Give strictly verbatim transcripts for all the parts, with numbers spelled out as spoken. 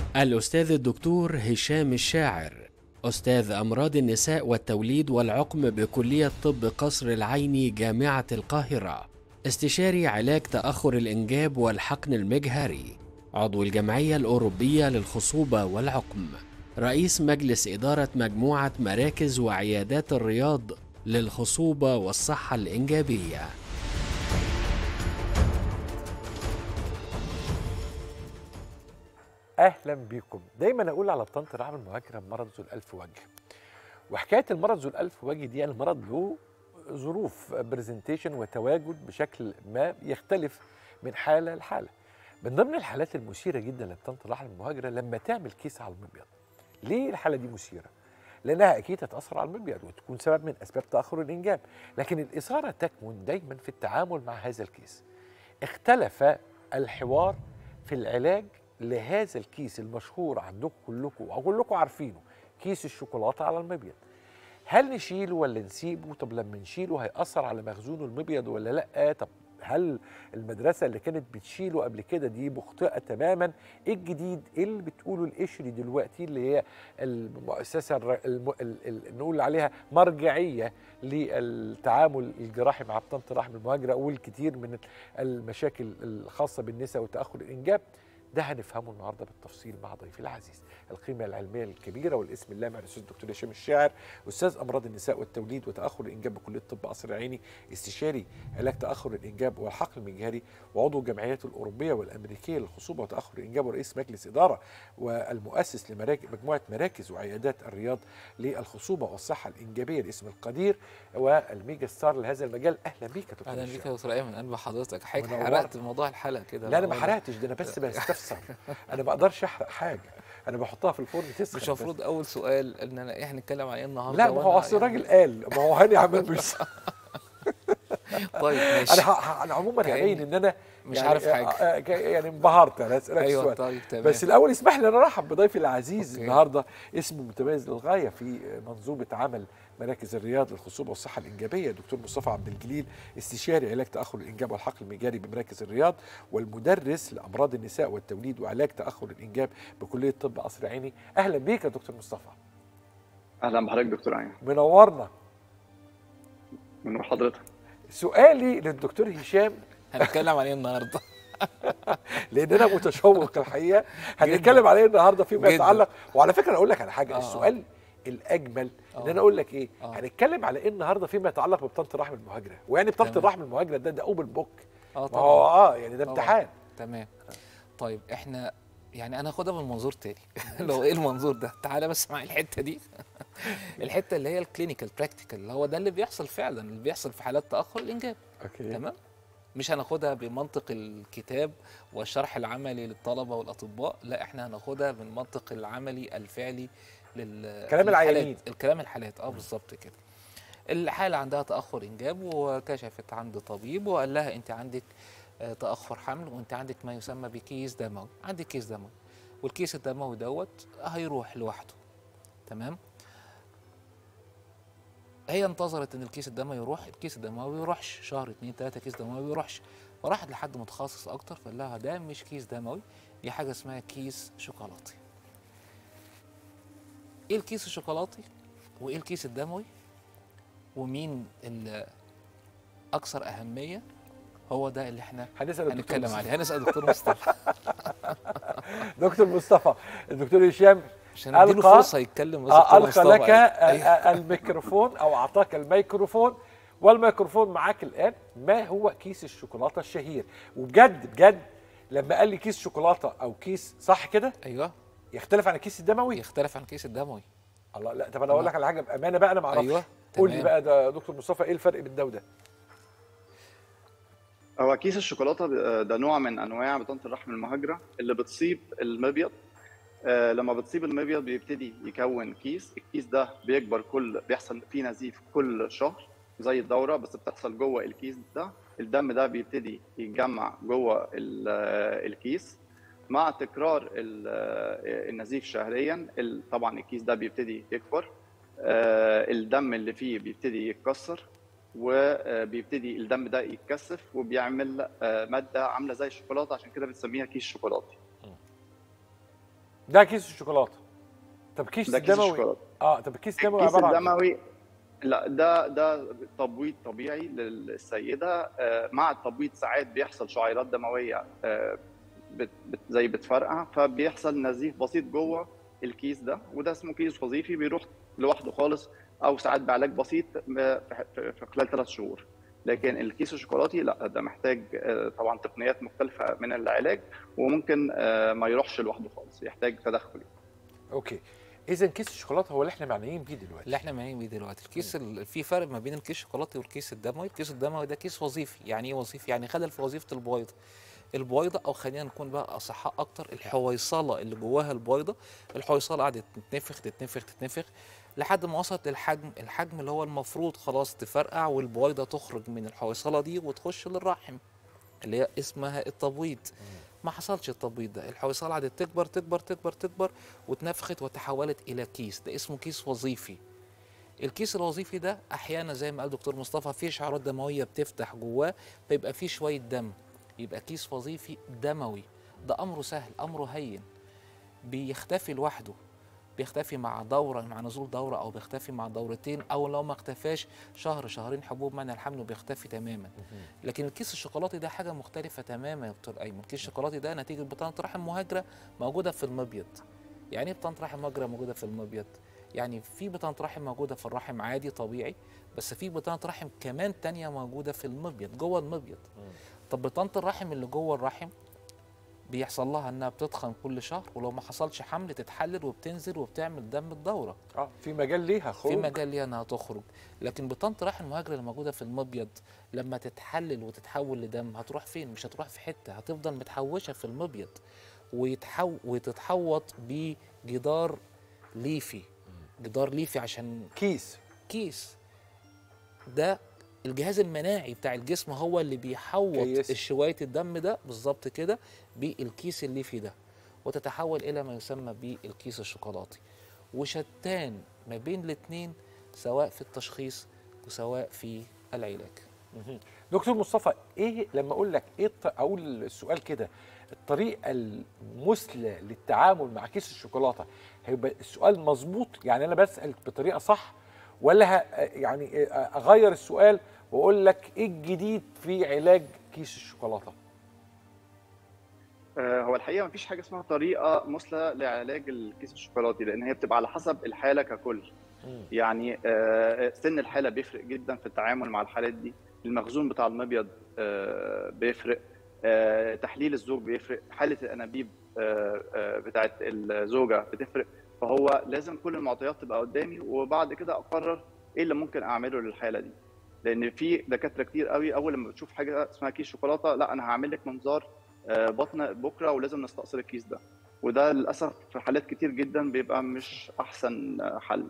الأستاذ الدكتور هشام الشاعر، أستاذ أمراض النساء والتوليد والعقم بكلية طب قصر العيني جامعة القاهرة، استشاري علاج تأخر الإنجاب والحقن المجهري، عضو الجمعية الأوروبية للخصوبة والعقم، رئيس مجلس إدارة مجموعة مراكز وعيادات الرياض للخصوبة والصحة الإنجابية. اهلا بيكم. دايما اقول على بطانه الرحم المهاجره مرض ذو الالف وجه، وحكايه المرض ذو الالف وجه دي يعني المرض له ظروف برزنتيشن وتواجد بشكل ما يختلف من حاله لحاله. من ضمن الحالات المثيره جدا لبطانه الرحم المهاجره لما تعمل كيس على المبيض. ليه الحاله دي مثيره؟ لانها اكيد هتاثر على المبيض وتكون سبب من اسباب تاخر الانجاب، لكن الاثاره تكمن دايما في التعامل مع هذا الكيس. اختلف الحوار في العلاج لهذا الكيس المشهور عندكم كلكم او كلكم عارفينه، كيس الشوكولاته على المبيض. هل نشيله ولا نسيبه؟ طب لما نشيله هيأثر على مخزون المبيض ولا لا؟ طب هل المدرسه اللي كانت بتشيله قبل كده دي مخطئه تماما؟ ايه الجديد؟ ايه اللي بتقوله القشري دلوقتي اللي هي المؤسسه الم... ال... ال... نقول عليها مرجعيه للتعامل الجراحي مع بطانه الرحم المهاجره والكثير من المشاكل الخاصه بالنساء وتاخر الانجاب؟ ده هنفهمه النهارده بالتفصيل مع ضيفي العزيز، القيمه العلميه الكبيره والاسم اللامع الاستاذ الدكتور هشام الشاعر، استاذ امراض النساء والتوليد وتاخر الانجاب بكليه طب قصر العيني، استشاري علاج تاخر الانجاب والحقن المجهري، وعضو الجمعيات الاوروبيه والامريكيه للخصوبه وتاخر الانجاب، ورئيس مجلس اداره والمؤسس لمجموعه مراكز وعيادات الرياض للخصوبه والصحه الانجابيه، الاسم القدير والميجا ستار لهذا المجال. اهلا بيك يا دكتور. اهلا بيك يا دكتور ايمن، قلب حضرتك حضرتك حرقت موضوع الحلقه كده. لا انا ما حرقتش، ده انا بس بستفسر. انا ما اقدرش احرق حاجه، انا بحطها في الفرن تسخن. مش المفروض اول سؤال ان انا احنا نتكلم عن ايه النهارده؟ لا ما هو اصل الراجل قال، ما هو هاني عمال مش طيب ماشي. انا ح... انا عموما هبين ان انا مش يعني عارف حاجه، يعني انبهرت. انا اسالك أيوة سؤال. طيب تمام. بس الاول اسمح لي انا ارحب بضيفي العزيز أوكي. النهارده، اسمه متميز للغايه في منظومه عمل مراكز الرياض للخصوبه والصحه الانجابيه، دكتور مصطفى عبد الجليل، استشاري علاج تاخر الانجاب والحقن المجاري بمراكز الرياض، والمدرس لامراض النساء والتوليد وعلاج تاخر الانجاب بكليه طب قصر عيني. اهلا بيك يا دكتور مصطفى. اهلا بحضرتك دكتور ايمن. منورنا. منور حضرتك. سؤالي للدكتور هشام، هنتكلم عن ايه النهارده؟ لان انا متشوق الحقيقه. هنتكلم على ايه النهارده فيما يتعلق، وعلى فكره انا اقول لك على حاجه. آه. السؤال الاجمل آه. ان انا اقول لك ايه؟ آه. هنتكلم على ايه النهارده فيما يتعلق ببطانه الرحم المهاجره، ويعني بطانه الرحم المهاجره ده ده اوبن بوك. اه طبعا. هو اه يعني ده امتحان. تمام. طيب احنا يعني انا هاخدها من منظور تاني. لو ايه المنظور ده؟ تعالى بس معايا الحته دي. الحته اللي هي الكلينيكال براكتيكال، اللي هو ده اللي بيحصل فعلا، اللي بيحصل في حالات تاخر الانجاب. اوكي تمام. مش هناخدها بمنطق الكتاب والشرح العملي للطلبه والاطباء، لا احنا هناخدها بالمنطق العملي الفعلي لل كلام العيانين، الكلام الحالات. اه بالظبط كده. الحاله عندها تاخر انجاب وكشفت عند طبيب وقال لها انت عندك تاخر حمل وانت عندك ما يسمى بكيس دموي، عندك كيس دموي، والكيس الدموي دوت هيروح لوحده. تمام. هي انتظرت ان الكيس الدموي يروح، الكيس الدموي ما بيروحش، شهر اتنين تلاته كيس دموي ما بيروحش، فراحت لحد متخصص اكتر فقال لها ده مش كيس دموي، دي حاجه اسمها كيس شوكولاتي. ايه الكيس الشوكولاتي؟ وايه الكيس الدموي؟ ومين الاكثر اهميه؟ هو ده اللي احنا هنتكلم عليه. هنسال دكتور مصطفى. دكتور مصطفى، الدكتور هشام عشان نديله فرصه يتكلم. ألقى لك الميكروفون او اعطاك الميكروفون، والميكروفون معاك الان. ما هو كيس الشوكولاته الشهير؟ وبجد بجد لما قال لي كيس شوكولاته او كيس، صح كده؟ ايوه. يختلف عن الكيس الدموي؟ يختلف عن الكيس الدموي. الله. لا طب انا اقول لك على حاجه بامانه بقى، انا ما اعرفش. ايوه قول لي بقى ده دكتور مصطفى، ايه الفرق بين ده وده؟ هو كيس الشوكولاته ده نوع من انواع بطانه الرحم المهاجره اللي بتصيب المبيض. آه لما بتصيب المبيض بيبتدي يكون كيس، الكيس ده بيكبر، كل بيحصل فيه نزيف كل شهر زي الدوره، بس بتحصل جوه الكيس ده. الدم ده بيبتدي يتجمع جوه الكيس مع تكرار النزيف شهريا. طبعا الكيس ده بيبتدي يكبر، آه الدم اللي فيه بيبتدي يتكسر، وبيبتدي الدم ده يتكثف وبيعمل آه ماده عامله زي الشوكولاته، عشان كده بنسميها كيس شوكولاتي. ده كيس الشوكولاته. طب كيس ده كيس الدموي؟ الشوكولاته. اه طب الكيس الدموي الكيس عباره عن إيه؟ الدموي لا ده ده تبويض طبيعي للسيده. آه، مع التبويض ساعات بيحصل شعيرات دمويه آه، بت بت زي بتفرقع، فبيحصل نزيف بسيط جوه الكيس ده، وده اسمه كيس وظيفي بيروح لوحده خالص، او ساعات بعلاج بسيط في في خلال ثلاث شهور. لكن الكيس الشوكولاتي لا، ده محتاج آه، طبعا تقنيات مختلفه من العلاج، وممكن آه، ما يروحش لوحده خالص، يحتاج تدخل. اوكي. اذا كيس الشوكولاته هو اللي احنا معنيين بيه دلوقتي. اللي احنا معنيين بيه دلوقتي الكيس ال... في فرق ما بين الكيس الشوكولاتي والكيس الدموي. الكيس الدموي ده كيس وظيفي. يعني ايه وظيفي؟ يعني خلل في وظيفه البويضه. البويضه، او خلينا نكون بقى اصحاء اكتر، الحويصله اللي جواها البويضه. الحويصله قعدت تتنفخ تتنفخ تتنفخ لحد ما وصلت للحجم الحجم اللي هو المفروض خلاص تفرقع، والبويضه تخرج من الحويصله دي وتخش للرحم اللي هي اسمها التبويض. ما حصلش التبويض ده، الحويصله قعدت تكبر تكبر تكبر تكبر واتنفخت وتحولت الى كيس. ده اسمه كيس وظيفي. الكيس الوظيفي ده احيانا زي ما قال دكتور مصطفى فيه شعيرات دمويه بتفتح جواه، فيبقى فيه شويه دم، يبقى كيس وظيفي دموي. ده امره سهل، امره هين، بيختفي لوحده، بيختفي مع دوره، مع نزول دوره، او بيختفي مع دورتين، او لو ما اختفاش شهر شهرين حبوب منع الحمل وبيختفي تماما. لكن الكيس الشوكولاتي ده حاجه مختلفه تماما يا دكتور ايمن. الكيس الشوكولاتي ده نتيجه بطانه رحم مهاجره موجوده في المبيض. يعني ايه بطانه رحم مهاجره موجوده في المبيض؟ يعني في بطانه رحم موجوده في الرحم عادي طبيعي، بس في بطانه رحم كمان تانية موجوده في المبيض، جوه المبيض. طب بطانه الرحم اللي جوه الرحم بيحصل لها انها بتتخن كل شهر، ولو ما حصلش حمل تتحلل وبتنزل وبتعمل دم الدوره. اه في مجال ليها خروج. في مجال ليها انها تخرج. لكن بطانه الرحم المهاجره اللي موجوده في المبيض لما تتحلل وتتحول لدم هتروح فين؟ مش هتروح في حته، هتفضل متحوشه في المبيض ويتحو وتتحوط بجدار ليفي. جدار ليفي عشان كيس كيس ده الجهاز المناعي بتاع الجسم هو اللي بيحوط كيس. الشوية الدم ده بالظبط كده بالكيس الليفي ده، وتتحول الى ما يسمى بالكيس الشوكولاتي. وشتان ما بين الاثنين سواء في التشخيص وسواء في العلاج. دكتور مصطفى، ايه لما اقول لك ايه الط- اقول السؤال كده، الطريقه المثلى للتعامل مع كيس الشوكولاته، هيبقى السؤال مظبوط؟ يعني انا بسال بطريقه صح، ولا ه- يعني اغير السؤال واقول لك ايه الجديد في علاج كيس الشوكولاته؟ آه، هو الحقيقه مفيش حاجه اسمها طريقه مثلى لعلاج الكيس الشوكولاتي، لان هي بتبقى على حسب الحاله ككل. يعني آه، سن الحاله بيفرق جدا في التعامل مع الحالات دي، المخزون بتاع المبيض آه، بيفرق، آه، تحليل الزوج بيفرق، حاله الانابيب آه، آه، بتاعت الزوجه بتفرق. فهو لازم كل المعطيات تبقى قدامي، وبعد كده اقرر ايه اللي ممكن اعمله للحاله دي. لان في دكاتره كتير قوي اول لما بتشوف حاجه اسمها كيس شوكولاته، لا انا هعمل لك منظار آه، بطن بكره ولازم نستأصل الكيس ده، وده للاسف في حالات كتير جدا بيبقى مش احسن آه، حل.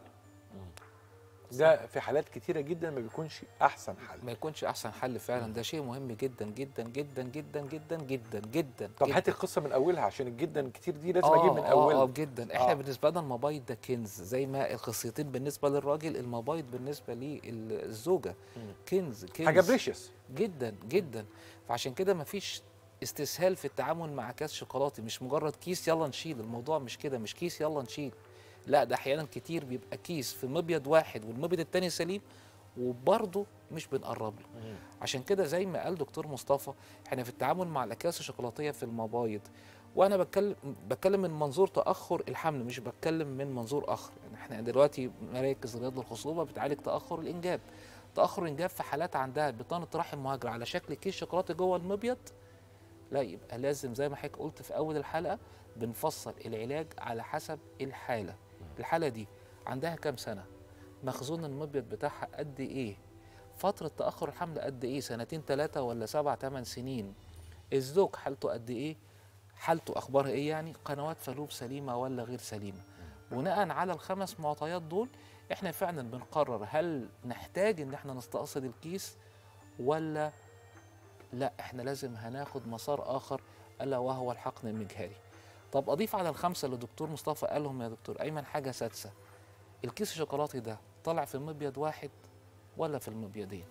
ده في حالات كتيره جدا ما بيكونش احسن حل. ما يكونش احسن حل فعلا. ده شيء مهم جدا جدا جدا جدا جدا جدا جدا. طب جداً. هات القصه من اولها، عشان الجدا كتير دي لازم آه اجيب من آه اولها. اه جدا. احنا آه. آه. بالنسبه لنا المبايض ده كنز، زي ما الخصيتين بالنسبه للراجل المبايض بالنسبه للزوجه كنز كنز حاجه بريشيوس جدا جدا. فعشان كده مفيش استسهال في التعامل مع كاس شوكولاتي. مش مجرد كيس يلا نشيل، الموضوع مش كده، مش كيس يلا نشيل، لا ده احيانا كتير بيبقى كيس في مبيض واحد والمبيض التاني سليم وبرضه مش بنقرب له. عشان كده زي ما قال دكتور مصطفى، احنا في التعامل مع الاكياس الشوكولاتيه في المبايض، وانا بتكلم بتكلم من منظور تاخر الحمل، مش بتكلم من منظور اخر. يعني احنا دلوقتي مراكز رياض الخصوبه بتعالج تاخر الانجاب. تاخر الانجاب في حالات عندها بطانه رحم مهاجره على شكل كيس شوكولاته جوه المبيض، لا يبقى لازم زي ما حضرتك قلت في اول الحلقه بنفصل العلاج على حسب الحاله. الحاله دي عندها كام سنه، مخزون المبيض بتاعها قد ايه، فتره تاخر الحمل قد ايه، سنتين ثلاثه ولا سبع ثمان سنين، الزوج حالته قد ايه، حالته اخبارها ايه، يعني قنوات فالوب سليمه ولا غير سليمه. بناء على الخمس معطيات دول احنا فعلا بنقرر هل نحتاج ان احنا نستأصل الكيس ولا لا، احنا لازم هناخد مسار اخر الا وهو الحقن المجهري. طب اضيف على الخمسه اللي دكتور مصطفى قالهم يا دكتور ايمن حاجه سادسه، الكيس الشوكولاتي ده طالع في مبيض واحد ولا في المبيضين؟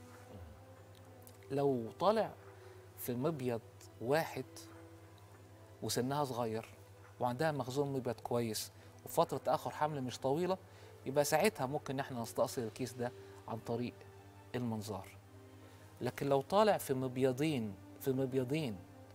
لو طالع في مبيض واحد وسنها صغير وعندها مخزون مبيض كويس وفتره تاخر حمل مش طويله، يبقى ساعتها ممكن ان احنا نستأصل الكيس ده عن طريق المنظار. لكن لو طالع في مبيضين في مبيضين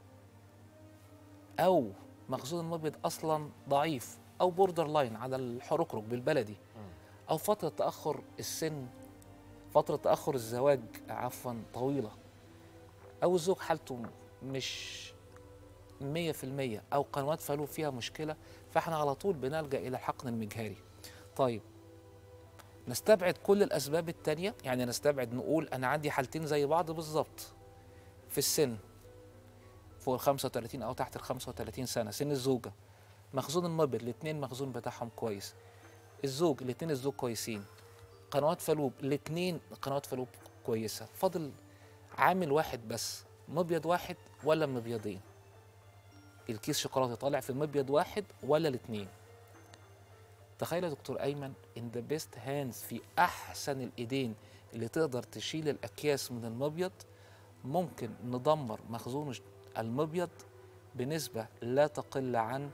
او مخزون المبيض اصلا ضعيف او بوردر لاين على الحركرك بالبلدي، او فتره تاخر السن فتره تاخر الزواج عفوا طويله، او الزوج حالته مش مية في المية او قنوات فالوب فيها مشكله، فاحنا على طول بنلجا الى الحقن المجهري. طيب نستبعد كل الاسباب التانية، يعني نستبعد نقول انا عندي حالتين زي بعض بالظبط في السن، فوق ال خمسة وثلاثين او تحت ال خمسة وثلاثين سنه، سن الزوجه، مخزون المبيض الاثنين مخزون بتاعهم كويس، الزوج الاثنين الزوج كويسين، قنوات فالوب الاثنين قنوات فالوب كويسه، فاضل عامل واحد بس، مبيض واحد ولا مبيضين؟ الكيس شوكولاته طالع في مبيض واحد ولا الاثنين؟ تخيل يا دكتور ايمن ان ذا بيست هاندز، في احسن الايدين اللي تقدر تشيل الاكياس من المبيض، ممكن ندمر مخزون المبيض بنسبه لا تقل عن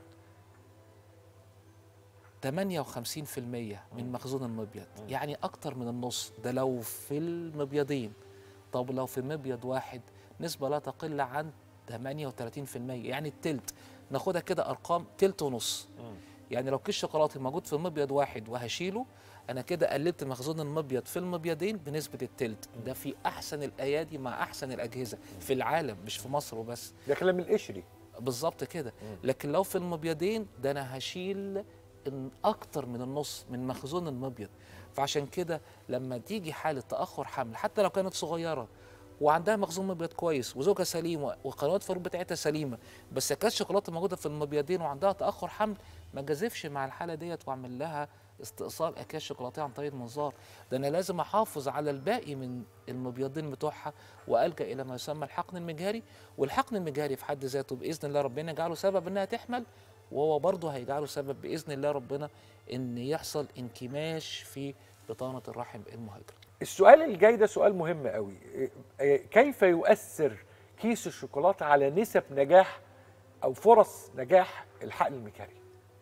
ثمانية وخمسين في المية من مخزون المبيض، يعني اكتر من النص ده لو في المبيضين. طب لو في مبيض واحد نسبه لا تقل عن ثمانية وثلاثين في المية، يعني التلت. ناخدها كده ارقام، تلت ونص. يعني لو كيس شوكولاته موجود في مبيض واحد وهشيله، انا كده قللت مخزون المبيض في المبيضين بنسبه التلت. ده في احسن الايادي مع احسن الاجهزه في العالم، مش في مصر وبس. ده كلام القشري بالظبط كده. لكن لو في المبيضين ده انا هشيل اكتر من النص من مخزون المبيض. فعشان كده لما تيجي حاله تاخر حمل حتى لو كانت صغيره وعندها مخزون مبيض كويس وزوجها سليم وقنوات فالوب بتاعتها سليمه، بس كاس شوكولاته موجوده في المبيضين وعندها تاخر حمل، ما جازفش مع الحاله ديت واعمل لها استئصال اكياس شوكولاتيه عن طريق المنظار. ده انا لازم احافظ على الباقي من المبيضين بتوعها والجا الى ما يسمى الحقن المجهري. والحقن المجهري في حد ذاته باذن الله ربنا يجعله سبب انها تحمل، وهو برضه هيجعله سبب باذن الله ربنا ان يحصل انكماش في بطانه الرحم المهاجره. السؤال الجاي ده سؤال مهم قوي، كيف يؤثر كيس الشوكولاته على نسب نجاح او فرص نجاح الحقن المجهري؟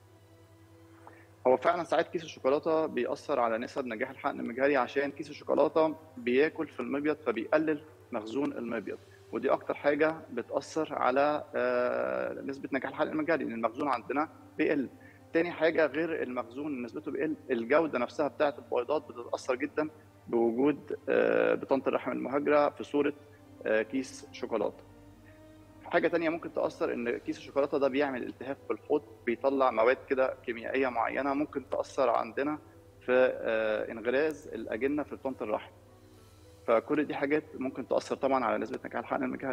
هو فعلا ساعات كيس الشوكولاته بيأثر على نسب نجاح الحقن المجهري، عشان كيس الشوكولاته بياكل في المبيض فبيقلل مخزون المبيض، ودي اكتر حاجه بتأثر على نسبه نجاح الحقن المجهري، لان المخزون عندنا بيقل. تاني حاجه غير المخزون نسبته بيقل، الجوده نفسها بتاعه البويضات بتتأثر جدا بوجود بطانه الرحم المهاجره في صوره كيس شوكولاته. حاجه تانية ممكن تاثر ان كيس الشوكولاته ده بيعمل التهاب في الحوض، بيطلع مواد كده كيميائيه معينه ممكن تاثر عندنا في انغراز الاجنه في بطانه الرحم. فكل دي حاجات ممكن تاثر طبعا على نسبه نجاح الحقن المجهري.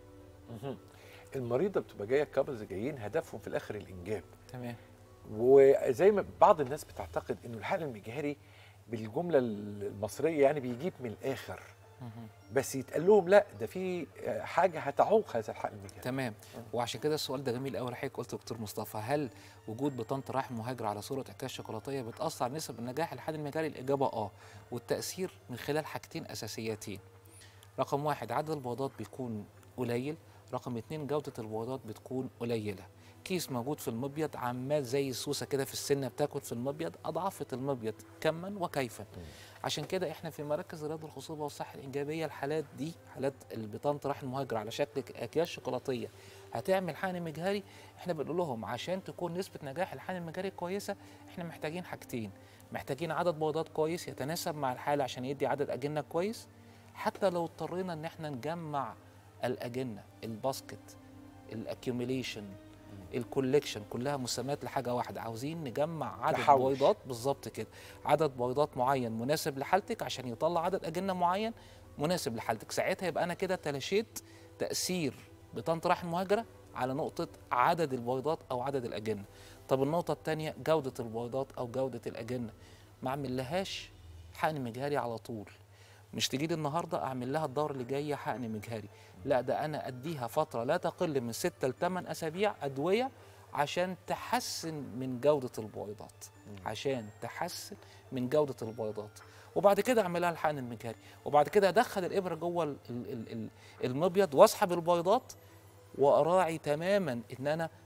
المريضه بتبقى جايه كابلز جايين هدفهم في الاخر الانجاب. تمام. وزي ما بعض الناس بتعتقد انه الحقن المجهري بالجمله المصريه يعني بيجيب من الاخر، بس يتقال لهم لا، ده في حاجه هتعوق هذا الحقن المجهري. تمام. وعشان كده السؤال ده جميل قوي. حضرتك قلت دكتور مصطفى، هل وجود بطانه رحم مهاجره على صوره اكياس شوكولاتيه بتاثر على نسب النجاح الحقن المجهري؟ الاجابه اه، والتاثير من خلال حاجتين اساسيتين. رقم واحد، عدد البويضات بيكون قليل. رقم اتنين، جوده البويضات بتكون قليله. كيس موجود في المبيض عمال زي السوسه كده في السنه بتاكل في المبيض، اضعفت المبيض كما وكيفا. عشان كده احنا في مراكز رياض الخصوبه والصحه الانجابيه الحالات دي، حالات البطانه رحم مهاجره على شكل اكياس شوكولاتيه هتعمل حقن مجهري، احنا بنقول لهم عشان تكون نسبه نجاح الحقن المجهري كويسه احنا محتاجين حاجتين. محتاجين عدد بويضات كويس يتناسب مع الحاله عشان يدي عدد اجنه كويس، حتى لو اضطرينا ان احنا نجمع الاجنه، الباسكت، الاكيوميليشن، الكوليكشن، كلها مسميات لحاجه واحده. عاوزين نجمع عدد تحوش. بويضات بالظبط كده، عدد بويضات معين مناسب لحالتك عشان يطلع عدد اجنه معين مناسب لحالتك. ساعتها يبقى انا كده تلاشيت تاثير بطانه رحم مهاجره على نقطه عدد البويضات او عدد الاجنه. طب النقطه الثانيه، جوده البويضات او جوده الاجنه. ما اعملهاش حقن مجهري على طول، مش تجي لي النهارده اعمل لها الدوره اللي جايه حقن مجهري، لا، ده انا اديها فتره لا تقل من ستة لثمان اسابيع ادويه عشان تحسن من جوده البويضات، عشان تحسن من جوده البويضات، وبعد كده اعمل لها الحقن المجهري، وبعد كده ادخل الابره جوه ال- ال- ال- المبيض واسحب البويضات، واراعي تماما ان انا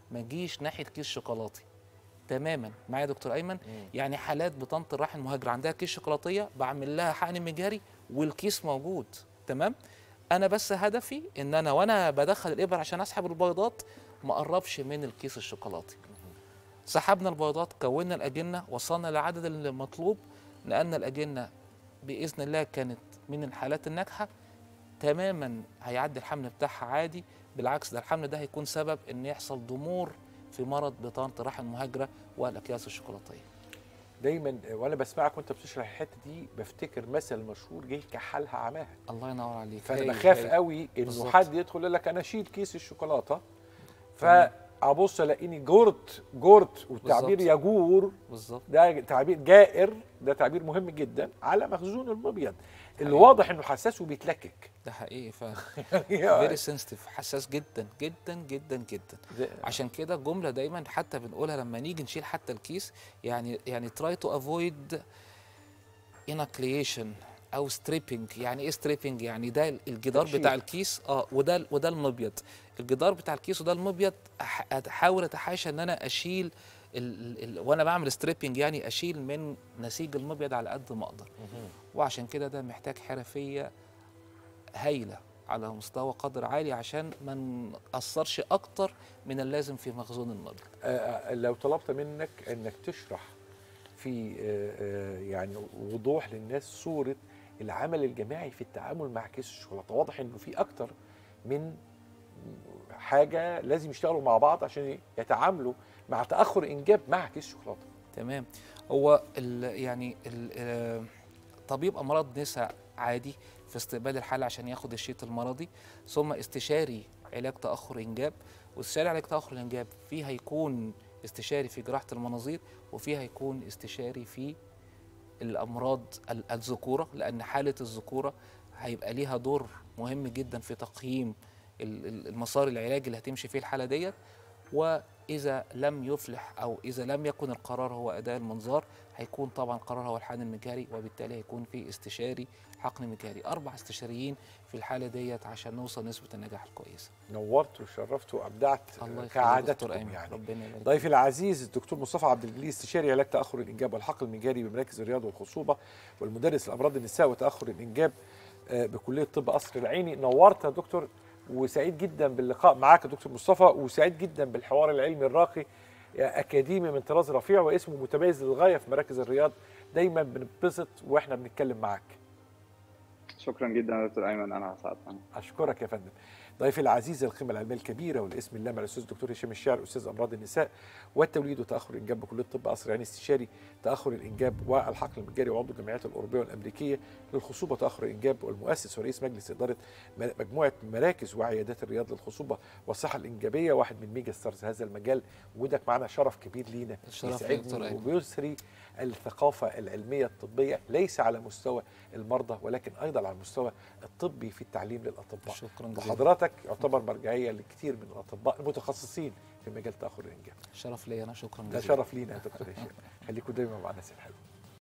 ما اجيش ناحيه كيس شوكولاتي تماما. معايا يا دكتور ايمن؟ يعني حالات بطانه الرحم المهاجره عندها كيس شوكولاتيه بعمل لها حقن مجهري والكيس موجود تمام. انا بس هدفي ان انا وانا بدخل الابر عشان اسحب البيضات ما اقربش من الكيس الشوكولاتي. سحبنا البيضات، كونا الاجنه، وصلنا للعدد المطلوب، لان الاجنه باذن الله كانت من الحالات الناجحه تماما، هيعدي الحمل بتاعها عادي. بالعكس ده الحمل ده هيكون سبب ان يحصل ضمور في مرض بطانه الرحم المهاجره والاكياس الشوكولاتيه. دايما وانا بسمعك وانت بتشرح الحته دي بفتكر مثل مشهور جه كحلها عماها. الله ينور عليك. فانا بخاف قوي انه بالزبط. حد يدخل يقول لك انا اشيل كيس الشوكولاته فابص الاقيني جورت جورت والتعبير بالزبط. يجور بالظبط، ده تعبير جائر، ده تعبير مهم جدا على مخزون المبيض اللي حقيقي. واضح انه حساس وبيتلكك. ده حقيقي فعلا. يعني فيري سنسيتيف، حساس جدا جدا جدا جدا. عشان كده جمله دايما حتى بنقولها لما نيجي نشيل حتى الكيس، يعني يعني تراي تو افويد انكليشن او ستريبنج. يعني ايه ستريبنج؟ يعني ده الجدار تقشير. بتاع الكيس اه وده وده المبيض. الجدار بتاع الكيس وده المبيض احاول اتحاشى ان انا اشيل ال ال وانا بعمل ستريبنج، يعني اشيل من نسيج المبيض على قد ما اقدر. وعشان كده ده محتاج حرفيه هايله على مستوى قدر عالي عشان ما نأثرش اكتر من اللازم في مخزون المبيض. آه لو طلبت منك انك تشرح في آه آه يعني وضوح للناس صوره العمل الجماعي في التعامل مع كيس الشوكولاته، واضح انه في اكتر من حاجه لازم يشتغلوا مع بعض عشان يتعاملوا مع تاخر انجاب مع كيس الشوكولاته. تمام. هو ال يعني ال طبيب امراض نساء عادي في استقبال الحاله عشان ياخد الشيت المرضي، ثم استشاري علاج تاخر انجاب. واستشاري علاج تاخر الانجاب فيه هيكون استشاري في جراحه المناظير، وفيه هيكون استشاري في الامراض الذكوره، لان حاله الذكوره هيبقى ليها دور مهم جدا في تقييم المسار العلاجي اللي هتمشي فيه الحاله ديت. واذا لم يفلح او اذا لم يكن القرار هو اداء المنظار، هيكون طبعا القرار هو الحقن المجهري، وبالتالي هيكون في استشاري حقن مجهري. اربع استشاريين في الحاله ديت عشان نوصل نسبه النجاح الكويسه. نورت وشرفت وابدعت كعادتكم يعني. ربنا يبارك. ضيفي العزيز الدكتور مصطفى عبد الجليل، استشاري علاج تاخر الانجاب والحقل المجهري بمراكز الرياض والخصوبه، والمدرس لامراض النساء وتاخر الانجاب بكليه طب قصر العيني. نورت يا دكتور، وسعيد جدا باللقاء معاك يا دكتور مصطفى، وسعيد جدا بالحوار العلمي الراقي اكاديمي من طراز رفيع واسمه متميز للغايه في مراكز الرياض. دايما بنبسط واحنا بنتكلم معاك. شكرا جدا يا دكتور ايمن، انا اسعد. اشكرك يا فندم. ضيفي العزيز القيمه العلميه الكبيره والاسم اللامع الاستاذ الدكتور هشام الشاعر، استاذ امراض النساء والتوليد وتاخر الانجاب بكليه طب قصر العيني، استشاري تاخر الانجاب والحقل المجهري وعضو الجمعيات الاوروبيه والامريكيه للخصوبه وتاخر الانجاب، والمؤسس ورئيس مجلس اداره مجموعه مراكز وعيادات الرياض للخصوبه والصحه الانجابيه، واحد من ميجا ستارز هذا المجال. وجودك معنا شرف كبير لينا، يسعدني وبيسري الثقافه العلميه الطبيه ليس على مستوى المرضى ولكن ايضا على المستوى الطبي في التعليم للاطباء. شكرا جزيلا. وحضرتك يعتبر مرجعيه لكثير من الاطباء المتخصصين في مجال تاخر الانجاب. شرف ليا انا، شكرا ده جزيلا. شرف لينا يا دكتور هشام. خليكم دايما مع الناس الحلوه.